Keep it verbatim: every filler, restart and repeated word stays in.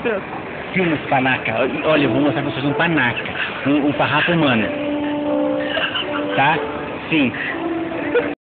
Pronto. Filma esse panaca. Olha, eu vou mostrar pra vocês um panaca. Um, um farrapo humano. Tá? Sim.